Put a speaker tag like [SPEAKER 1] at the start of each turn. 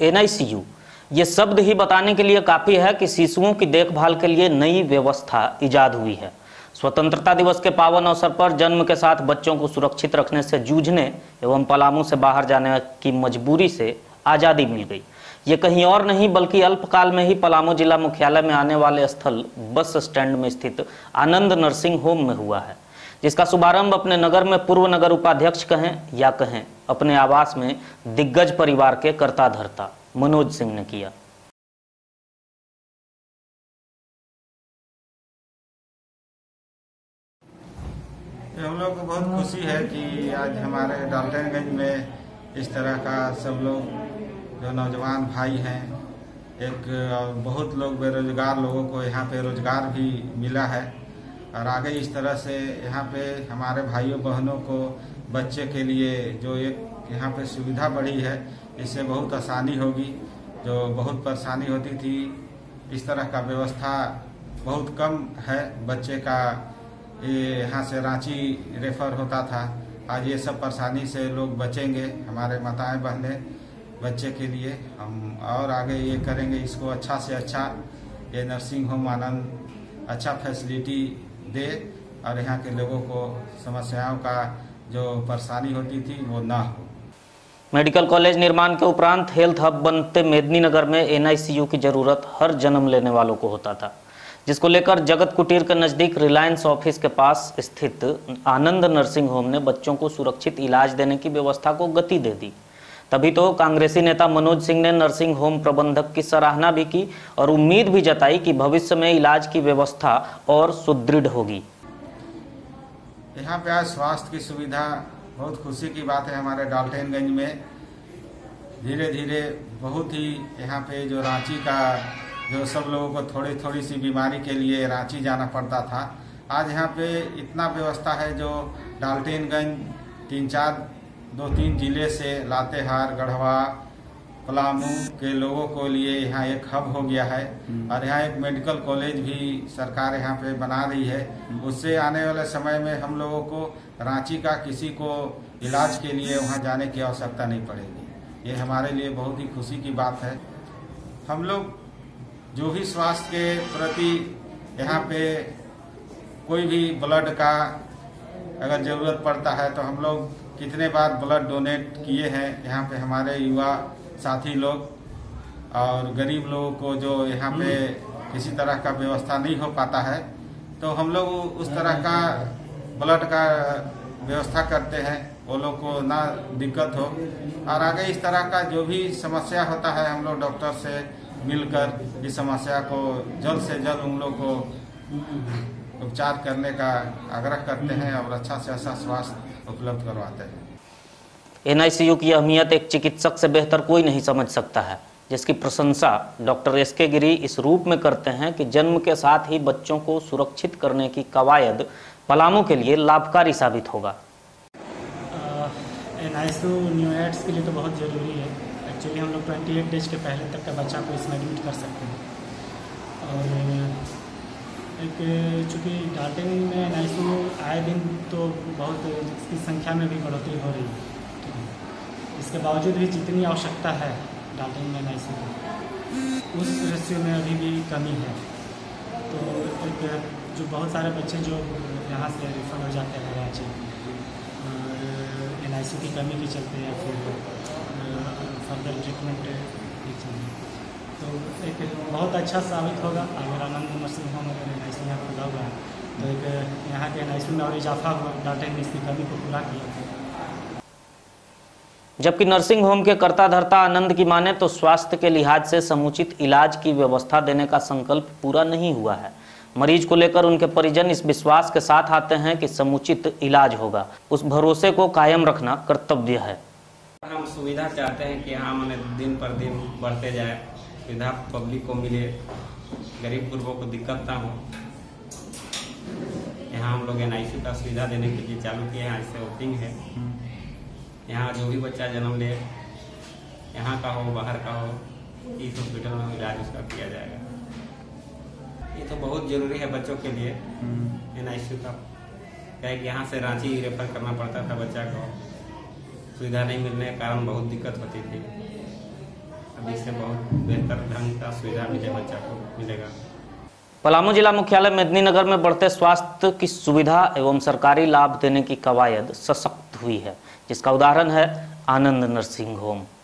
[SPEAKER 1] NICU। ये शब्द ही बताने के लिए काफ़ी है कि शिशुओं की देखभाल के लिए नई व्यवस्था इजाद हुई है। स्वतंत्रता दिवस के पावन अवसर पर जन्म के साथ बच्चों को सुरक्षित रखने से जूझने एवं पलामू से बाहर जाने की मजबूरी से आज़ादी मिल गई। ये कहीं और नहीं बल्कि अल्पकाल में ही पलामू जिला मुख्यालय में आने वाले स्थल बस स्टैंड में स्थित आनंद नर्सिंग होम में हुआ है, जिसका शुभारंभ अपने नगर में पूर्व नगर उपाध्यक्ष कहें या कहें अपने आवास में दिग्गज परिवार के कर्ता धर्ता मनोज सिंह ने किया।
[SPEAKER 2] हम लोग को बहुत खुशी है कि आज हमारे डाल्टनगंज में इस तरह का सब लोग जो नौजवान भाई हैं, एक बहुत लोग बेरोजगार लोगों को यहाँ पे रोजगार भी मिला है और आगे इस तरह से यहाँ पे हमारे भाइयों बहनों को बच्चे के लिए जो एक यहाँ पे सुविधा बढ़ी है, इससे बहुत आसानी होगी। जो बहुत परेशानी होती थी, इस तरह का व्यवस्था बहुत कम है। बच्चे का ये यहाँ से रांची रेफर होता था, आज ये सब परेशानी से लोग बचेंगे। हमारे माताएं बहनें बच्चे के लिए हम और आगे ये करेंगे, इसको अच्छा से अच्छा ये नर्सिंग होम आनंद अच्छा फैसिलिटी दे और यहाँ के लोगों को समस्याओं का जो परेशानी होती थी वो ना हो।
[SPEAKER 1] मेडिकल कॉलेज निर्माण के उपरांत हेल्थ हब बनते मेदिनीनगर में NICU की जरूरत हर जन्म लेने वालों को होता था, जिसको लेकर जगत कुटीर के नज़दीक रिलायंस ऑफिस के पास स्थित आनंद नर्सिंग होम ने बच्चों को सुरक्षित इलाज देने की व्यवस्था को गति दे दी। तभी तो कांग्रेसी नेता मनोज सिंह ने नर्सिंग होम प्रबंधक की सराहना भी की और उम्मीद भी जताई कि भविष्य में इलाज की व्यवस्था और सुदृढ़ होगी।
[SPEAKER 2] यहाँ पे आज स्वास्थ्य की सुविधा बहुत खुशी की बात है। हमारे डाल्टनगंज में धीरे धीरे बहुत ही यहाँ पे जो रांची का जो सब लोगों को थोड़ी थोड़ी सी बीमारी के लिए रांची जाना पड़ता था, आज यहाँ पे इतना व्यवस्था है जो डाल्टनगंज 2-3 जिले से लातेहार, गढ़वा, पलामू के लोगों को लिए यहाँ एक हब हो गया है और यहाँ एक मेडिकल कॉलेज भी सरकार यहाँ पे बना रही है। उससे आने वाले समय में हम लोगों को रांची का किसी को इलाज के लिए वहाँ जाने की आवश्यकता नहीं पड़ेगी। ये हमारे लिए बहुत ही खुशी की बात है। हम लोग जो भी स्वास्थ्य के प्रति यहाँ पे कोई भी ब्लड का अगर ज़रूरत पड़ता है तो हम लोग कितने बार ब्लड डोनेट किए हैं। यहाँ पे हमारे युवा साथी लोग और गरीब लोगों को जो यहाँ पे किसी तरह का व्यवस्था नहीं हो पाता है, तो हम लोग उस तरह का ब्लड का व्यवस्था करते हैं, वो लोग को ना दिक्कत हो। और आगे इस तरह का जो भी समस्या होता है, हम लोग डॉक्टर से मिलकर इस समस्या को जल्द से जल्द उन लोग को उपचार करने का आग्रह करते हैं और अच्छा से अच्छा स्वास्थ्य उपलब्ध करवाते हैं।
[SPEAKER 1] NICU की अहमियत एक चिकित्सक से बेहतर कोई नहीं समझ सकता है, जिसकी प्रशंसा डॉक्टर SK गिरी इस रूप में करते हैं कि जन्म के साथ ही बच्चों को सुरक्षित करने की कवायद पलामू के लिए लाभकारी साबित होगा।
[SPEAKER 3] NICU न्यूएड्स के लिए तो बहुत ज़रूरी है। एक्चुअली हम लोग 28 डेज के पहले तक का बच्चा को इसमें एडमिट कर सकते हैं और एक चूँकि डाल्टन में NICU आए दिन तो बहुत इसकी संख्या में भी बढ़ोतरी हो रही है। इसके बावजूद भी जितनी आवश्यकता है डाल्टन में NICU की, उस रेशियो में अभी भी कमी है। तो एक जो बहुत सारे बच्चे जो यहाँ से रिफर हो जाते हैं रांची और NICU की कमी के चलते या फिर फर्दर ट्रीटमेंट के चलते, तो एक बहुत अच्छा साबित होगा अगर आनंद नर्सिंग होम अगर NICU यहाँ खुला हुआ है तो एक यहाँ के NICU में और इजाफा हुआ, डाल्टन ने इसकी कमी को पूरा किया।
[SPEAKER 1] जबकि नर्सिंग होम के कर्ता धर्ता आनंद की माने तो स्वास्थ्य के लिहाज से समुचित इलाज की व्यवस्था देने का संकल्प पूरा नहीं हुआ है। मरीज को लेकर उनके परिजन इस विश्वास के साथ आते हैं कि समुचित इलाज होगा। उस भरोसे को कायम रखना कर्तव्य है।
[SPEAKER 4] हम सुविधा चाहते हैं कि हाँ मैंने दिन पर दिन बढ़ते जाए, सुविधा पब्लिक को मिले, गरीब गुरबों को दिक्कत ना हो। यहाँ हम लोग NICU का सुविधा देने के लिए चालू किए हैं। इससे ओपनिंग है। यहाँ जो भी बच्चा जन्म ले, यहाँ का हो बाहर का हो, इस हॉस्पिटल में इलाज उसका किया जाएगा। ये तो बहुत ज़रूरी है बच्चों के लिए NICU का। क्या है कि यहाँ से रांची रेफर करना पड़ता था बच्चा को, सुविधा नहीं मिलने के कारण बहुत दिक्कत होती थी। अब इससे बहुत बेहतर ढंग का सुविधा मिले बच्चा को मिलेगा।
[SPEAKER 1] पलामू जिला मुख्यालय मेदिनीनगर में बढ़ते स्वास्थ्य की सुविधा एवं सरकारी लाभ देने की कवायद सशक्त हुई है, जिसका उदाहरण है आनंद नर्सिंग होम।